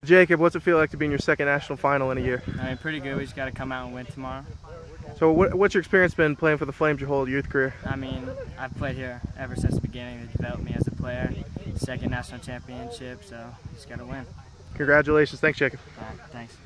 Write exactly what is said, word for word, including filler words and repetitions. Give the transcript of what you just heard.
Jacob, what's it feel like to be in your second national final in a year? I mean, pretty good. We just got to come out and win tomorrow. So what, what's your experience been playing for the Flames your whole youth career? I mean, I've played here ever since the beginning. They developed me as a player. Second national championship, so just got to win. Congratulations. Thanks, Jacob. All right, thanks.